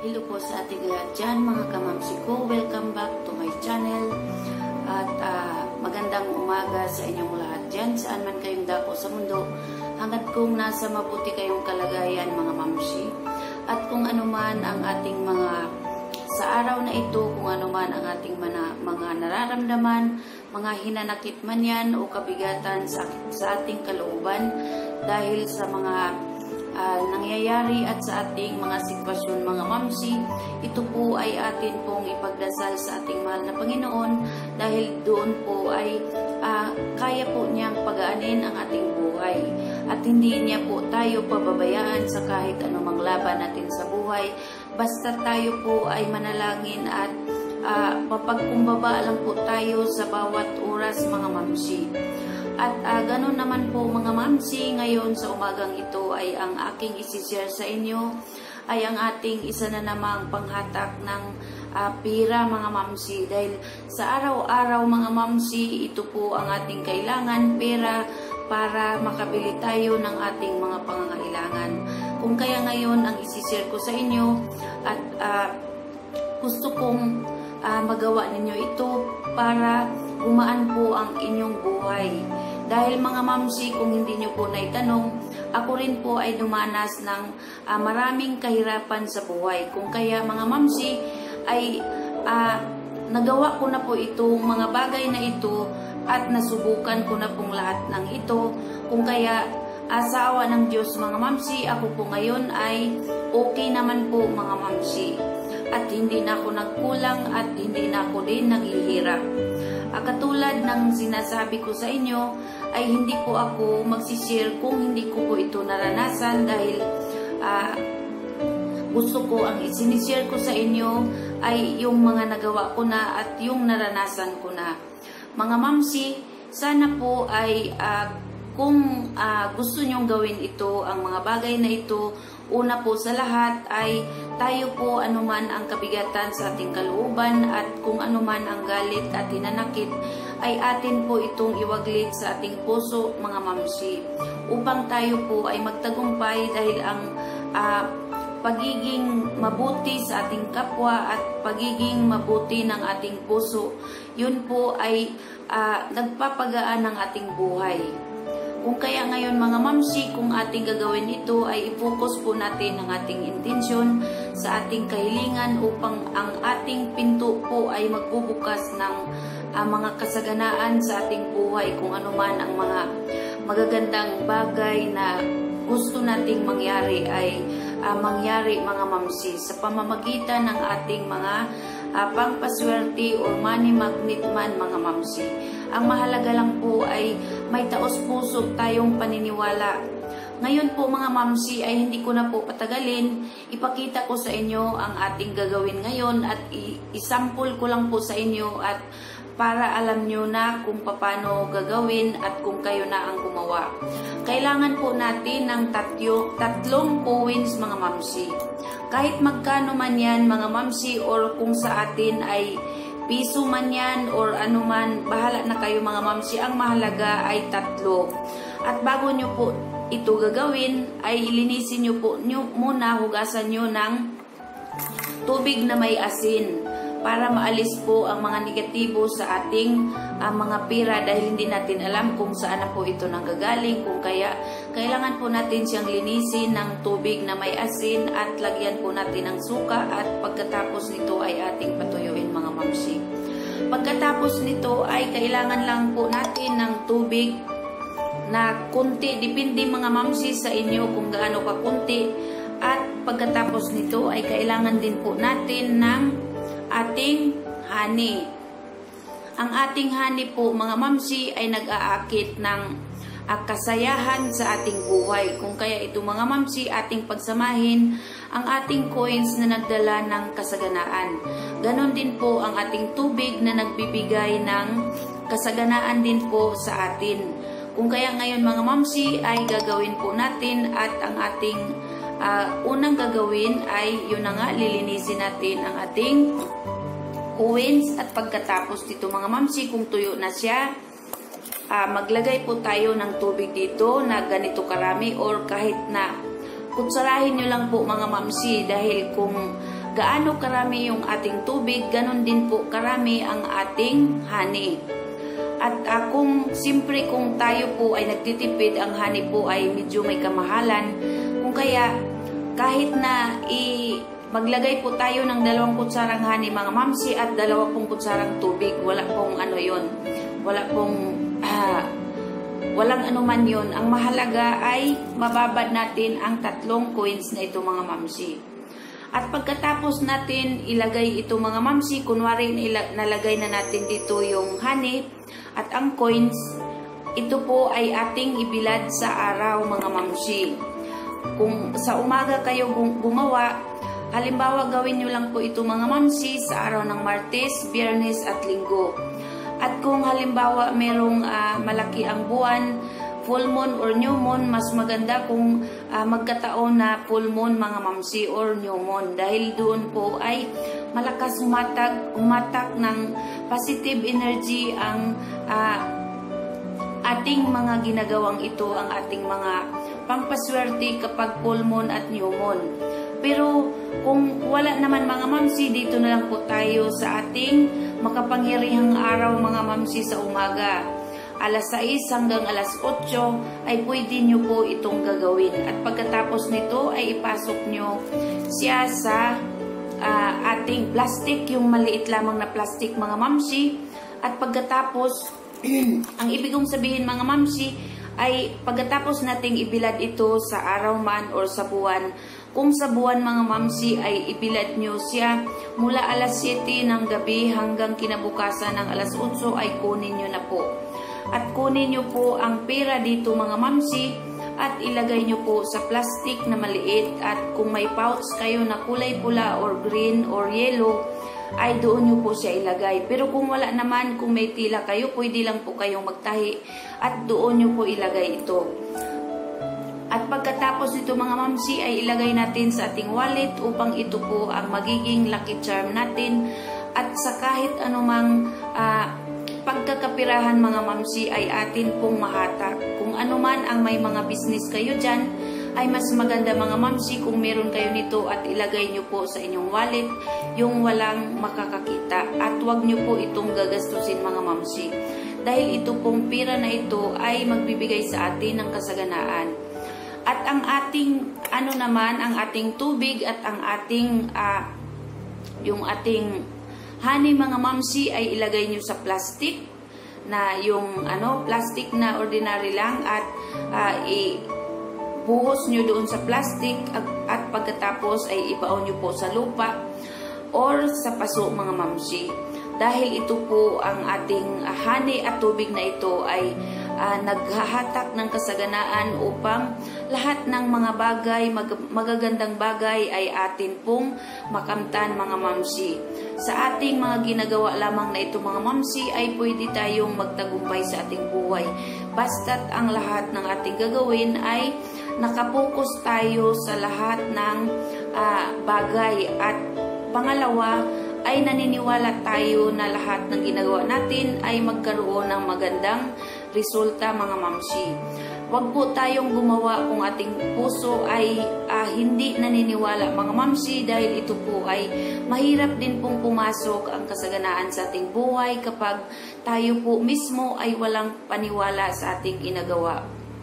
Hello po sa ating lahat dyan mga kamamsi ko. Welcome back to my channel. At magandang umaga sa inyong lahat dyan. Saan man kayong dako sa mundo. Hanggat kung nasa mabuti kayong kalagayan mga mamsi. At kung ano man ang ating sa araw na ito, kung ano man ang ating mga nararamdaman, mga hinanakit man yan o kabigatan sa ating kalooban dahil sa mga nangyayari at sa ating mga sitwasyon mga mamsi, ito po ay atin pong ipagdasal sa ating mahal na Panginoon dahil doon po ay kaya po niyang pagaanin ang ating buhay at hindi niya po tayo pababayaan sa kahit anumang laban natin sa buhay basta tayo po ay manalangin at mapagkumbaba lang po tayo sa bawat oras mga mamsi. At ganun naman po mga mamsi, ngayon sa umagang ito ay ang aking isi-share sa inyo ay ang ating isa na namang panghatak ng pira mga mamsi. Dahil sa araw-araw mga mamsi, ito po ang ating kailangan, pera para makabili tayo ng ating mga pangangailangan. Kung kaya ngayon ang isi-share ko sa inyo at gusto kong magawa ninyo ito para gumaan po ang inyong buhay. Dahil mga mamsi, kung hindi nyo po naitanong, ako rin po ay dumanas ng maraming kahirapan sa buhay. Kung kaya mga mamsi, ay nagawa ko na po itong mga bagay na ito at nasubukan ko na pong lahat ng ito. Kung kaya sa awa ng Diyos mga mamsi, ako po ngayon ay okay naman po mga mamsi. At hindi na ako nagkulang at hindi na ako din naghihirap. Katulad ng sinasabi ko sa inyo, ay hindi po ako magsishare kung hindi ko po ito naranasan dahil gusto ko ang isinishare ko sa inyo ay yung mga nagawa ko na at yung naranasan ko na. Mga mamsi, sana po ay kung gusto nyong gawin ito, ang mga bagay na ito, una po sa lahat ay tayo po anuman ang kabigatan sa ating kalooban at kung anuman ang galit at hinanakit ay atin po itong iwaglit sa ating puso mga mamsi upang tayo po ay magtagumpay dahil ang pagiging mabuti sa ating kapwa at pagiging mabuti ng ating puso, yun po ay nagpapagaan ng ating buhay. Kung kaya ngayon mga mamsi, kung ating gagawin ito ay i-focus po natin ang ating intensyon sa ating kahilingan upang ang ating pinto po ay magbubukas ng mga kasaganaan sa ating buhay kung ano man ang mga magagandang bagay na gusto nating mangyari ay mangyari mga mamsi sa pamamagitan ng ating mga pangpaswerte o money magnet man mga mamsi. Ang mahalaga lang po ay may taos-puso tayong paniniwala. Ngayon po mga mamsi ay hindi ko na po patagalin. Ipakita ko sa inyo ang ating gagawin ngayon at isample ko lang po sa inyo at para alam nyo na kung paano gagawin at kung kayo na ang gumawa. Kailangan po natin ng tatlong coins mga mamsi. Kahit magkano man yan mga mamsi or kung sa atin ay piso man yan or ano man, bahala na kayo mga mamsi. Ang mahalaga ay 3. At bago nyo po ito gagawin ay ilinisin nyo po muna, hugasan nyo ng tubig na may asin para maalis po ang mga negatibo sa ating mga pira dahil hindi natin alam kung saan na po ito nanggagaling. Kung kaya kailangan po natin siyang linisin ng tubig na may asin at lagyan po natin ng suka at pagkatapos nito ay ating patuyuin mga mamsi. Pagkatapos nito ay kailangan lang po natin ng tubig na kunti, depende mga mamsi sa inyo kung gaano ka kunti. At pagkatapos nito ay kailangan din po natin ng ating honey. Ang ating honey po mga mamsi ay nag-aakit ng kasayahan sa ating buhay. Kung kaya ito mga mamsi, ating pagsamahin ang ating coins na nagdala ng kasaganaan. Ganon din po ang ating tubig na nagbibigay ng kasaganaan din po sa atin. Kung kaya ngayon mga mamsi ay gagawin po natin at ang ating unang gagawin ay yun na nga, lilinisin natin ang ating coins at pagkatapos dito mga mamsi, kung tuyo na siya, maglagay po tayo ng tubig dito na ganito karami or kahit na kutsarahin nyo lang po mga mamsi dahil kung gaano karami yung ating tubig, ganon din po karami ang ating honey. At kung tayo po ay nagtitipid, ang honey po ay medyo may kamahalan. Kung kaya kahit na maglagay po tayo ng 2 kutsarang honey mga mamsi at 20 kutsarang tubig, wala pong walang anuman yun. Ang mahalaga ay mababad natin ang 3 coins na ito mga mamsi. At pagkatapos natin ilagay ito mga mamsi, kunwari nalagay na natin dito yung honey at ang coins, ito po ay ating ibilad sa araw mga mamsi. Kung sa umaga kayo gumawa, halimbawa gawin nyo lang po ito mga mamsi sa araw ng Martes, Biyernes at Linggo. At kung halimbawa merong malaki ang buwan, full moon or new moon, mas maganda kung magkataon na full moon mga mamsi or new moon. Dahil doon po ay malakas umatak ng positive energy ang ating mga ginagawang ito, ang ating mga pampaswerte kapag full moon at new moon. Pero kung wala naman mga mamsi, dito na lang po tayo sa ating makapangyarihang araw mga mamsi sa umaga. Alas 6 hanggang alas 8 ay pwede nyo po itong gagawin. At pagkatapos nito ay ipasok nyo siya sa ating plastic, yung maliit lamang na plastic mga mamsi. At pagkatapos, ang ibig kong sabihin mga mamsi, ay pagkatapos nating ibilad ito sa araw man or sa buwan. Kung sa buwan mga mamsi ay ibilad nyo siya mula alas 7 ng gabi hanggang kinabukasan ng alas 8 ay kunin nyo na po. At kunin nyo po ang pera dito mga mamsi at ilagay nyo po sa plastic na maliit. At kung may pouch kayo na kulay pula or green or yellow, ay doon nyo po siya ilagay. Pero kung wala naman, kung may tila kayo, pwede lang po kayong magtahi at doon nyo po ilagay ito. At pagkatapos nito mga mamsi ay ilagay natin sa ating wallet upang ito po ang magiging lucky charm natin. At sa kahit anumang pagkakapirahan mga mamsi ay atin pong mahatak. Kung anuman ang may mga business kayo dyan, ay mas maganda mga mamsi kung meron kayo nito at ilagay nyo po sa inyong wallet yung walang makakakita. At huwag nyo po itong gagastusin mga mamsi. Dahil ito pong pira na ito ay magbibigay sa atin ng kasaganaan. At ang ating naman, ang ating tubig at ang ating yung ating honey mga mamsi ay ilagay nyo sa plastic na yung plastic na ordinary lang at buhos nyo doon sa plastic at pagkatapos ay ibaon nyo po sa lupa or sa paso mga mamsi. Dahil ito po ang ating honey at tubig na ito ay naghahatak ng kasaganaan upang lahat ng mga bagay, magagandang bagay ay atin pong makamtan mga mamsi. Sa ating mga ginagawa lamang na ito mga mamsi ay pwede tayong magtagumpay sa ating buhay. Basta't ang lahat ng ating gagawin ay nakapokus tayo sa lahat ng bagay. At pangalawa ay naniniwala tayo na lahat ng ginagawa natin ay magkaroon ng magandang resulta mga mamsi. Huwag po tayong gumawa kung ating puso ay hindi naniniwala mga mamsi, dahil ito po ay mahirap din pong pumasok ang kasaganaan sa ating buhay kapag tayo po mismo ay walang paniwala sa ating ginagawa.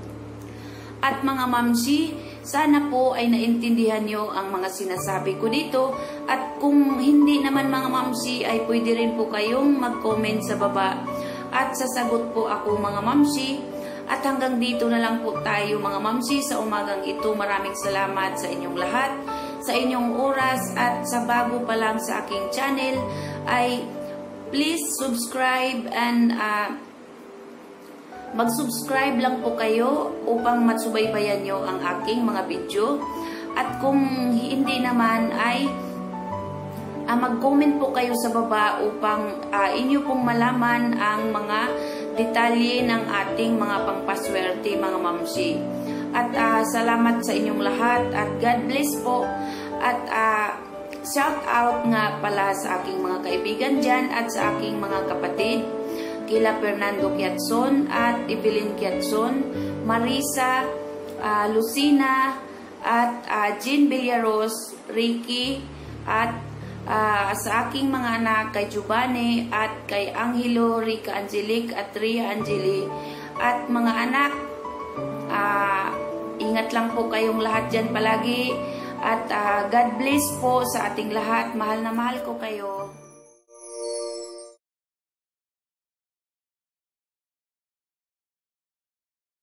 At mga mamsi, sana po ay naintindihan nyo ang mga sinasabi ko dito. At kung hindi naman mga mamsi ay pwede rin po kayong mag-comment sa baba at sasagot po ako mga mamsi. At hanggang dito na lang po tayo mga mamsi sa umagang ito. Maraming salamat sa inyong lahat, sa inyong oras, at sa bago pa lang sa aking channel ay please subscribe and mag-subscribe lang po kayo upang matsubaybayan nyo ang aking mga video. At kung hindi naman ay mag-comment po kayo sa baba upang inyo pong malaman ang mga detalye ng ating mga pangpaswerte mga mamsi. At salamat sa inyong lahat at God bless po. At shout out nga pala sa aking mga kaibigan dyan at sa aking mga kapatid, kila Fernando Quiatson at Evelyn Quiatson, Marisa, Lucina, at Jean Villaros, Ricky, at sa aking mga anak, kay Giovanni at kay Angelo, Rica Angelic at Ria Angeli. At mga anak, ingat lang po kayong lahat dyan palagi. At God bless po sa ating lahat. Mahal na mahal ko kayo.